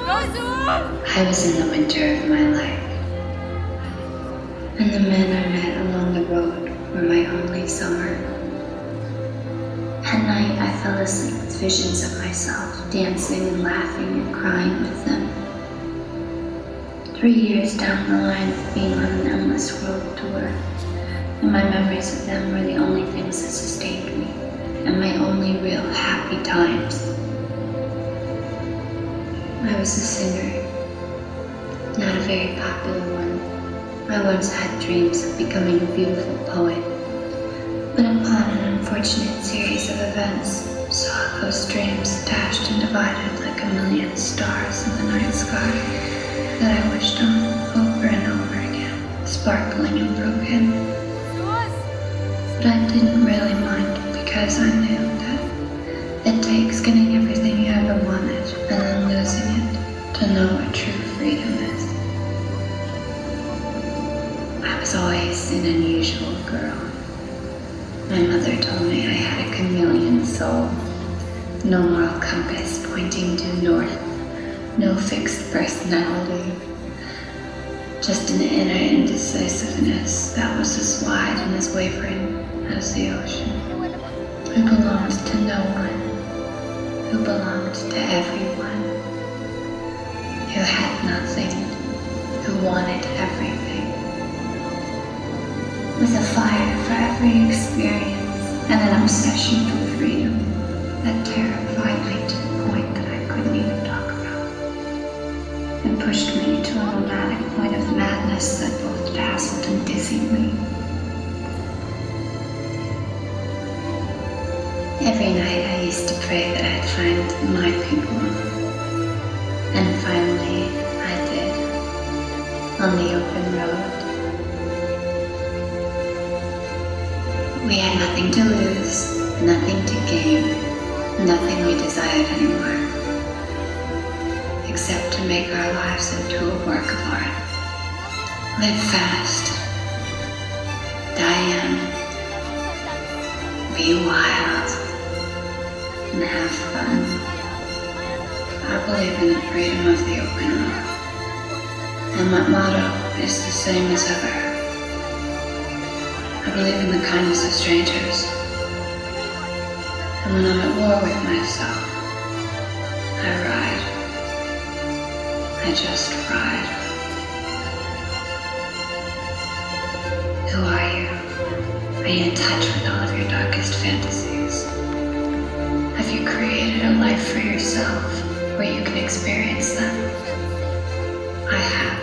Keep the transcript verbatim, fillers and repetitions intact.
I was in the winter of my life, and the men I met along the road were my only summer. At night, I fell asleep with visions of myself dancing and laughing and crying with them. Three years down the line of being on an endless world tour, and my memories of them were the only things that sustained me, and my only real happy times. I was a singer, not a very popular one. I once had dreams of becoming a beautiful poet, but upon an unfortunate series of events, saw those dreams dashed and divided like a million stars in the night sky that I wished on over and over again, sparkling and broken. But I didn't really mind because I knew that it takes getting everything you ever wanted and then losing it to know what true freedom is. I was always an unusual girl. My mother told me I had a chameleon soul, no moral compass pointing due north, no fixed personality, just an inner indecisiveness that was as wide and as wavering as the ocean, who belonged to no one, who belonged to everyone, who had nothing, who wanted everything, with a fire for every experience and an obsession for freedom that terrified me to the point that I couldn't even talk about, and pushed me to a nomadic point of madness that both dazzled and dizzied me. Every night I used to pray that I'd find my people, and finally I did, on the open road. We had nothing to lose, nothing to gain, nothing we desired anymore, except to make our lives into a work of art. Live fast, die young, be wild, and have fun. I believe in the freedom of the open road, and my motto is the same as ever. I believe in the kindness of strangers, and when I'm at war with myself, I ride. I just ride. Who are you? Are you in touch with all of your darkest fantasies? Have you created a life for yourself where you can experience them? I have.